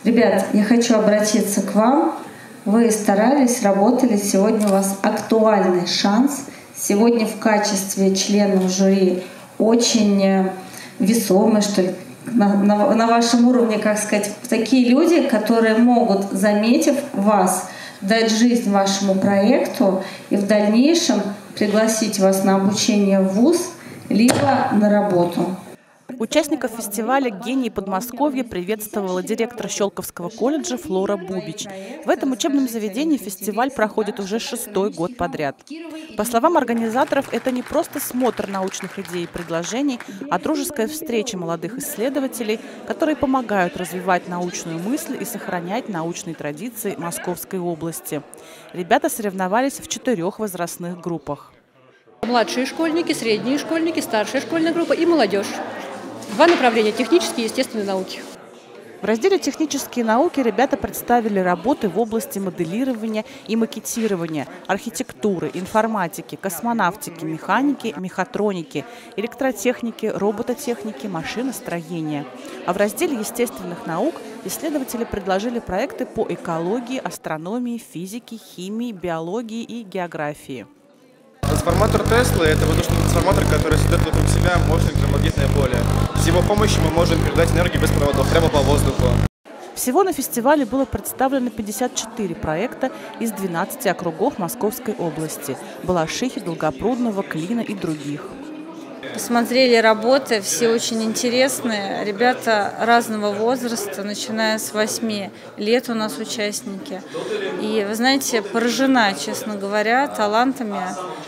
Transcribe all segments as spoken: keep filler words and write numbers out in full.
Ребят, я хочу обратиться к вам. Вы старались, работали. Сегодня у вас актуальный шанс. Сегодня в качестве членов жюри очень весомые, что ли, на, на, на вашем уровне, как сказать, такие люди, которые могут, заметив вас, дать жизнь вашему проекту и в дальнейшем пригласить вас на обучение в вуз, либо на работу. Участников фестиваля «Гении Подмосковья» приветствовала директор Щелковского колледжа Флора Бубич. В этом учебном заведении фестиваль проходит уже шестой год подряд. По словам организаторов, это не просто смотр научных идей и предложений, а дружеская встреча молодых исследователей, которые помогают развивать научную мысль и сохранять научные традиции Московской области. Ребята соревновались в четырех возрастных группах. Младшие школьники, средние школьники, старшая школьная группа и молодежь. Два направления – технические и естественные науки. В разделе «Технические науки» ребята представили работы в области моделирования и макетирования, архитектуры, информатики, космонавтики, механики, мехатроники, электротехники, робототехники, машиностроения. А в разделе естественных наук исследователи предложили проекты по экологии, астрономии, физике, химии, биологии и географии. Трансформатор Теслы – это воздушный трансформатор, который создает вокруг себя мощное электромагнитное поле. С его помощью мы можем передать энергию без проводов прямо по воздуху. Всего на фестивале было представлено пятьдесят четыре проекта из двенадцати округов Московской области – Балашихи, Долгопрудного, Клина и других. Посмотрели работы, все очень интересные. Ребята разного возраста, начиная с восьми лет у нас участники. И, вы знаете, поражена, честно говоря, талантами.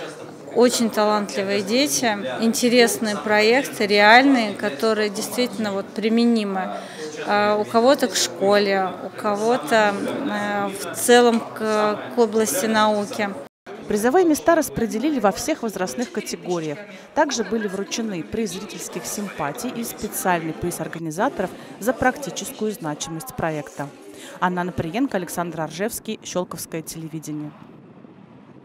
Очень талантливые дети, интересные проекты, реальные, которые действительно вот применимы. У кого-то к школе, у кого-то в целом к, к области науки. Призовые места распределили во всех возрастных категориях. Также были вручены приз зрительских симпатий и специальный приз организаторов за практическую значимость проекта. Анна Наприенко, Александр Аржевский, Щелковское телевидение.